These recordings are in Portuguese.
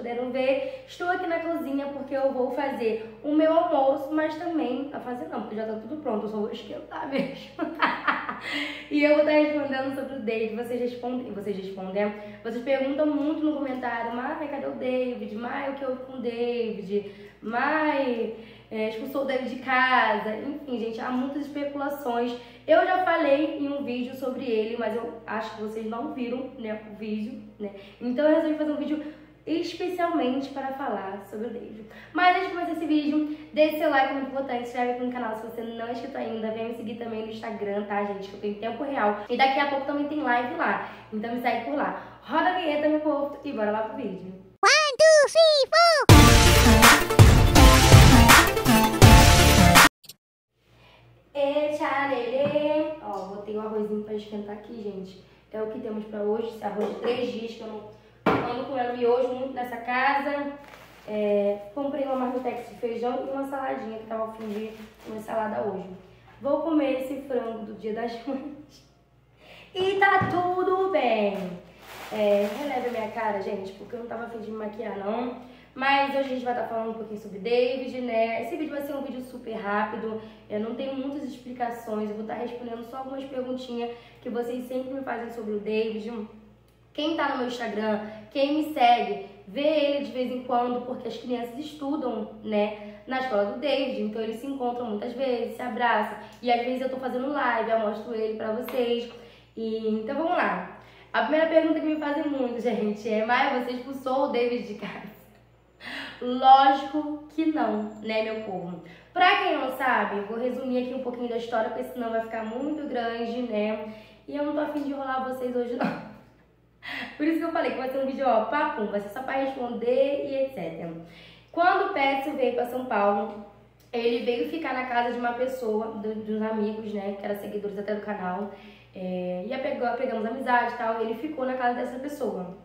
puderam ver, estou aqui na cozinha porque eu vou fazer o meu almoço, mas também, a fazer não, porque já tá tudo pronto, eu só vou esquentar mesmo. E eu vou estar respondendo sobre o David, vocês perguntam muito no comentário, Mai, cadê o David? Mai, o que houve com o David? Mai, expulsou o David de casa, enfim, gente, há muitas especulações. Eu já falei em um vídeo sobre ele, mas eu acho que vocês não viram, né, o vídeo, né? Então eu resolvi fazer um vídeo especialmente para falar sobre o David. Mas antes de começar esse vídeo, deixe seu like, muito importante, se inscreve aqui no canal se você não é inscrito ainda, vem me seguir também no Instagram, tá, gente, que eu tô em tempo real. E daqui a pouco também tem live lá, então me segue por lá. Roda a vinheta, meu povo, e bora lá pro vídeo. 1, 2, 3, 4. E tcharelê. Ó, botei o arrozinho pra esquentar aqui, gente. É o que temos pra hoje, esse arroz de 3 dias que eu não ando comendo miojo muito nessa casa. Comprei uma marmitex de feijão e uma saladinha que tava a fim de uma salada hoje. Vou comer esse frango do Dia das Mães. E tá tudo bem. Releve a minha cara, gente, porque eu não tava a fim de me maquiar, não. Mas hoje a gente vai estar falando um pouquinho sobre David, né? Esse vídeo vai ser um vídeo super rápido, eu não tenho muitas explicações, eu vou estar respondendo só algumas perguntinhas que vocês sempre me fazem sobre o David. Quem tá no meu Instagram, quem me segue, vê ele de vez em quando, porque as crianças estudam, né, na escola do David, então eles se encontram muitas vezes, se abraçam, e às vezes eu tô fazendo live, eu mostro ele pra vocês. Então vamos lá. A primeira pergunta que me fazem muito, gente, é: Maia, você expulsou o David de casa? Lógico que não, né, meu povo? Pra quem não sabe, eu vou resumir aqui um pouquinho da história, porque senão vai ficar muito grande, né? E eu não tô a fim de enrolar vocês hoje, não. Por isso que eu falei que vai ser um vídeo, ó, papum, vai ser só pra responder e etc. Quando o Pécio veio pra São Paulo, ele veio ficar na casa de uma pessoa, dos amigos, né, que eram seguidores até do canal. Pegamos amizade e tal, ele ficou na casa dessa pessoa.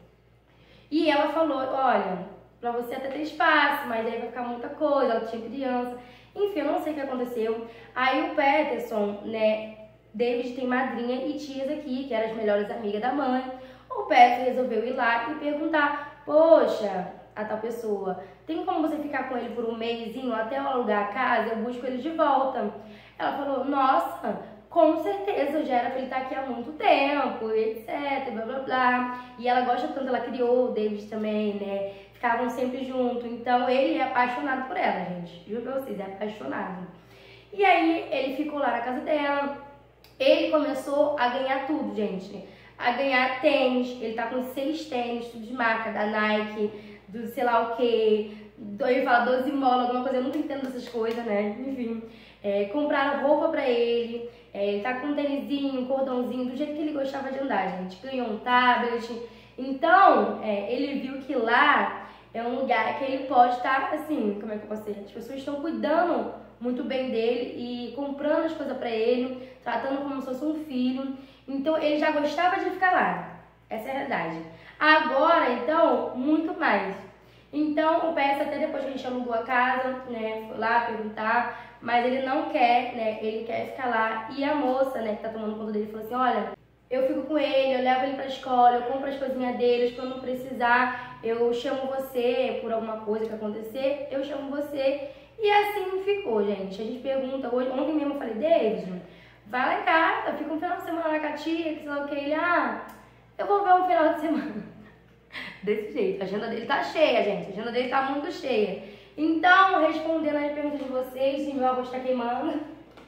E ela falou: olha, pra você até ter espaço, mas aí vai ficar muita coisa, ela tinha criança. Enfim, eu não sei o que aconteceu. Aí o Peterson, né, David tem madrinha e tias aqui, que eram as melhores amigas da mãe. O Peterson resolveu ir lá e perguntar: poxa, a tal pessoa, tem como você ficar com ele por um mêsinho até eu alugar a casa? Eu busco ele de volta. Ela falou: nossa, com certeza, já era pra ele estar aqui há muito tempo, etc, blá blá blá. E ela gosta tanto, ela criou o David também, né? Ficavam sempre juntos, então ele é apaixonado por ela, gente. Juro pra vocês, é apaixonado. E aí ele ficou lá na casa dela, ele começou a ganhar tudo, gente. A ganhar tênis, ele tá com 6 tênis, tudo de marca, da Nike, do sei lá o que. Ele fala 12 mola, alguma coisa, eu nunca entendo essas coisas, né? Enfim. Compraram roupa pra ele, ele tá com um tênisinho, um cordãozinho, do jeito que ele gostava de andar, gente. Ganhou um tablet. Então, ele viu que lá é um lugar que ele pode estar, assim, como é que eu posso dizer? As pessoas estão cuidando muito bem dele e comprando as coisas pra ele, tratando como se fosse um filho. Então, ele já gostava de ficar lá. Essa é a verdade. Agora, então, muito mais. Então, o PS, até depois que a gente alugou a casa, né, foi lá perguntar, mas ele não quer, né, ele quer ficar lá. E a moça, né, que tá tomando conta dele, falou assim: olha, eu fico com ele, eu levo ele pra escola, eu compro as coisinhas deles, quando não precisar, eu chamo você por alguma coisa que acontecer, eu chamo você. E assim ficou, gente. A gente pergunta, ontem mesmo eu falei: David, vai lá em casa, fica um final de semana lá com a tia, que sei lá o que. Ele: eu vou ver um final de semana. Desse jeito, a agenda dele tá cheia, gente, a agenda dele tá muito cheia. Então, respondendo as perguntas de vocês, se meu arroz tá queimando,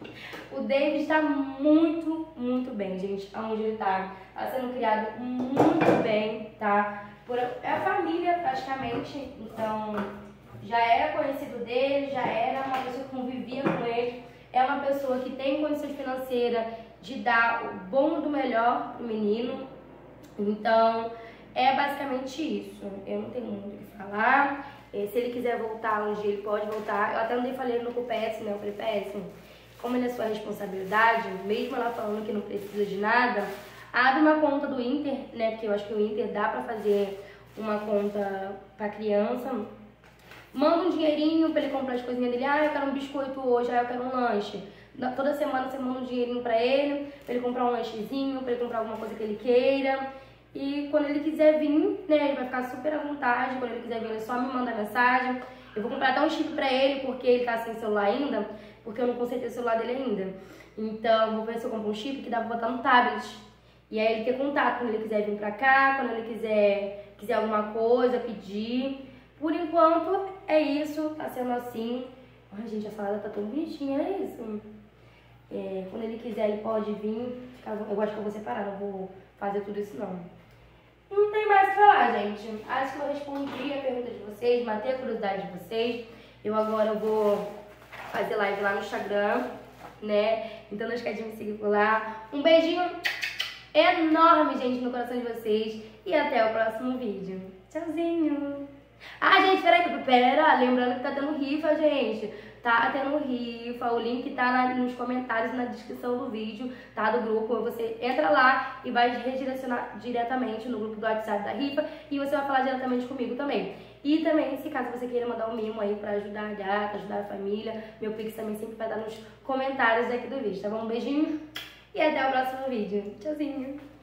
o David tá muito, muito bem, gente, aonde ele tá sendo criado muito bem, tá? É a família, praticamente, então, já era conhecido dele, já era uma pessoa que convivia com ele, é uma pessoa que tem condições financeiras de dar o bom do melhor pro menino, então é basicamente isso. Eu não tenho muito o que falar. Se ele quiser voltar um dia, ele pode voltar. Eu até não falei no PS, né? Eu falei: PS, como ele é sua responsabilidade, mesmo ela falando que não precisa de nada, abre uma conta do Inter, né? Porque eu acho que o Inter dá pra fazer uma conta pra criança. Manda um dinheirinho pra ele comprar as coisinhas dele. Eu quero um biscoito hoje, eu quero um lanche. Toda semana você manda um dinheirinho pra ele comprar um lanchezinho, pra ele comprar alguma coisa que ele queira. E quando ele quiser vir, né, ele vai ficar super à vontade. Quando ele quiser vir, ele só me manda mensagem. Eu vou comprar até um chip pra ele, porque ele tá sem celular ainda, porque eu não consertei o celular dele ainda. Então, vou ver se eu compro um chip que dá pra botar no tablet. E aí ele ter contato quando ele quiser vir pra cá, quando ele quiser alguma coisa, pedir. Por enquanto, é isso, tá sendo assim. Ai, gente, a salada tá tão bonitinha, é isso. Quando ele quiser, ele pode vir. Eu acho que eu vou separar, não vou fazer tudo isso não. Não tem mais o que falar, gente. Acho que eu respondi a pergunta de vocês, matei a curiosidade de vocês. Eu agora vou fazer live lá no Instagram, né? Então não esquece de me seguir por lá. Um beijinho enorme, gente, no coração de vocês. E até o próximo vídeo. Tchauzinho. Ah, gente, pera. Lembrando que tá tendo rifa, gente. Tá tendo rifa. O link tá nos comentários, na descrição do vídeo, tá? Do grupo. Você entra lá e vai redirecionar diretamente no grupo do WhatsApp da rifa. E você vai falar diretamente comigo também. E também, se caso você queira mandar um mimo aí pra ajudar a gata, ajudar a família, meu Pix também sempre vai estar nos comentários aqui do vídeo, tá bom? Um beijinho e até o próximo vídeo. Tchauzinho!